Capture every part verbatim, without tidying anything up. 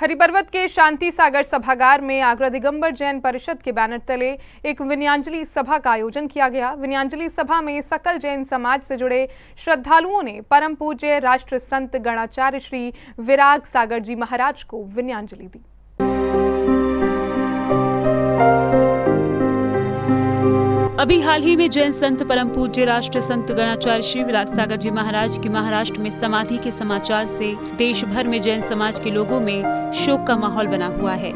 हरिपर्वत के शांति सागर सभागार में आगरा दिगंबर जैन परिषद के बैनर तले एक विनयांजलि सभा का आयोजन किया गया। विनयांजलि सभा में सकल जैन समाज से जुड़े श्रद्धालुओं ने परम पूज्य राष्ट्र संत गणाचार्य श्री विराग सागर जी महाराज को विनयांजलि दी। अभी हाल ही में जैन संत परम पूज्य राष्ट्र संत गणाचार्य श्री विराग सागर जी महाराज की महाराष्ट्र में समाधि के समाचार से देश भर में जैन समाज के लोगों में शोक का माहौल बना हुआ है।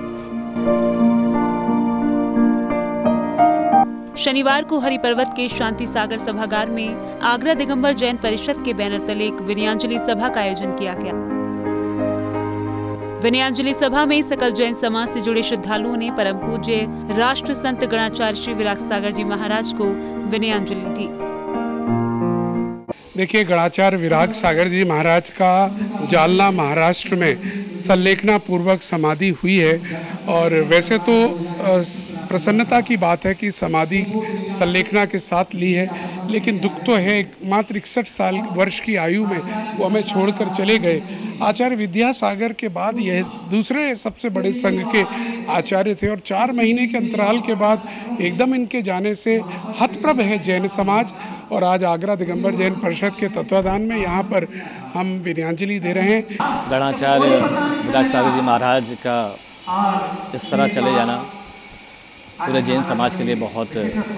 शनिवार को हरिपर्वत के शांति सागर सभागार में आगरा दिगंबर जैन परिषद के बैनर तले एक विनयांजलि सभा का आयोजन किया गया। विनयांजलि सभा में सकल जैन समाज से जुड़े श्रद्धालुओं ने परम पूज्य राष्ट्र संत गणाचार्य श्री विराग सागर जी महाराज को विनयांजलि दी। देखिए, गणाचार्य विराग सागर जी महाराज का जालना महाराष्ट्र में संलेखना पूर्वक समाधि हुई है और वैसे तो प्रसन्नता की बात है कि समाधि संलेखना के साथ ली है, लेकिन दुख तो है मात्र इकसठ साल वर्ष की आयु में वो हमें छोड़कर चले गए। आचार्य विद्यासागर के बाद यह दूसरे सबसे बड़े संघ के आचार्य थे और चार महीने के अंतराल के बाद एकदम इनके जाने से हतप्रभ है जैन समाज। और आज आगरा दिगंबर जैन परिषद के तत्वाधान में यहाँ पर हम विनयांजलि दे रहे हैं। गणाचार्य विराग सागर जी महाराज का इस तरह चले जाना पूरे जैन समाज के लिए बहुत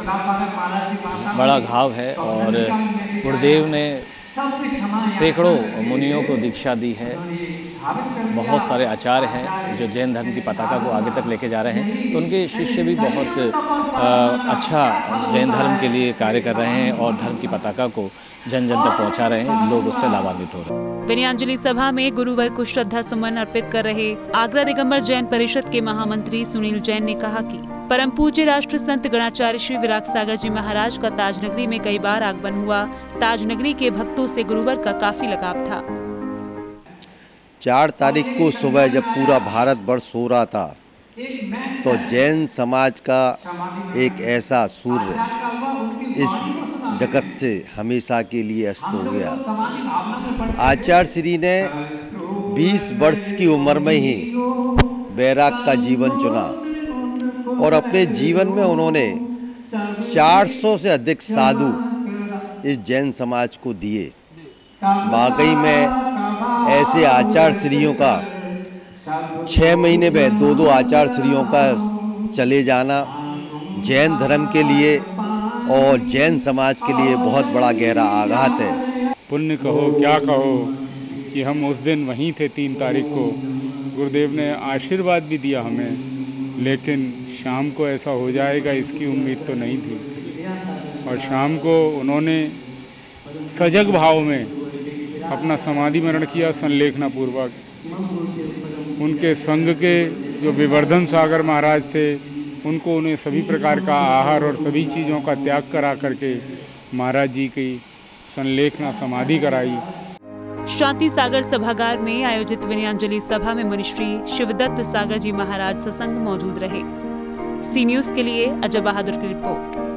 बड़ा घाव है और गुरुदेव ने सैकड़ों मुनियों को दीक्षा दी है। बहुत सारे आचार्य हैं जो जैन धर्म की पताका को आगे तक लेके जा रहे हैं, तो उनके शिष्य भी बहुत आ, अच्छा जैन धर्म के लिए कार्य कर रहे हैं और धर्म की पताका को जन जन तक पहुंचा रहे हैं। लोग उससे लाभान्वित हो रहे हैं। विनयांजलि सभा में गुरुवर को श्रद्धा सुमन अर्पित कर रहे आगरा दिगंबर जैन परिषद के महामंत्री सुनील जैन ने कहा कि परम पूज्य राष्ट्र संत गणाचार्य श्री विराग सागर जी महाराज का ताजनगरी में कई बार आगमन हुआ। ताजनगरी के भक्तों से गुरुवर का काफी लगाव था। चार तारीख को सुबह जब पूरा भारत वर्ष सो रहा था तो जैन समाज का एक ऐसा सूर्य इस जगत से हमेशा के लिए अस्त हो गया। आचार्य श्री ने बीस वर्ष की उम्र में ही वैराग का जीवन चुना और अपने जीवन में उन्होंने चार सौ से अधिक साधु इस जैन समाज को दिए। वाकई में ऐसे आचार्य श्रीयों का छः महीने में दो दो आचार्य श्रीयों का चले जाना जैन धर्म के लिए और जैन समाज के लिए बहुत बड़ा गहरा आघात है। पुण्य कहो क्या कहो कि हम उस दिन वहीं थे। तीन तारीख को गुरुदेव ने आशीर्वाद भी दिया हमें, लेकिन शाम को ऐसा हो जाएगा इसकी उम्मीद तो नहीं थी। और शाम को उन्होंने सजग भाव में अपना समाधि मरण किया संलेखना पूर्वक। उनके संघ के जो विवर्धन सागर महाराज थे उनको उन्हें सभी प्रकार का आहार और सभी चीज़ों का त्याग करा करके महाराज जी की संलेखना समाधि कराई। शांति सागर सभागार में आयोजित विनयांजलि सभा में मुनिश्री शिवदत्त सागर जी महाराज सत्संग मौजूद रहे। सी न्यूज़ के लिए अजय बहादुर की रिपोर्ट।